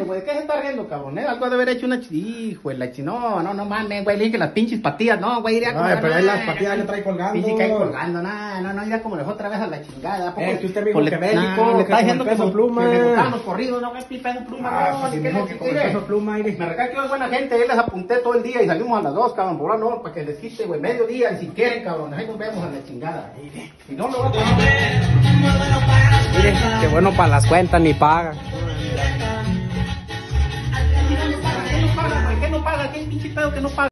güey. ¿Qué se está riendo, cabrón? Algo ha de haber hecho una hijo de la no mames, güey. Le dije que las pinches patillas, no, güey. No, pero ahí las patillas le trae colgando. Sí, que hay colgando, no, iría como dejó otra vez a la chingada. Que usted mismo que médico, le está diciendo que Peso Pluma. le gustaban los corridos, no, que es Peso Pluma, no. Pues dijo que con el Peso Pluma, me recae que es buena gente, ahí les apunté todo el día y salimos a las 2, cabrón, por ahora no, para que les quite, güey, mediodía, y si quieren, cabrón, ahí nos vemos a la chingada. Si no, lo va a poner. Mire, qué bueno para las cuentas, ni paga. ¿Qué no paga? ¿Qué pinche pedo que no paga?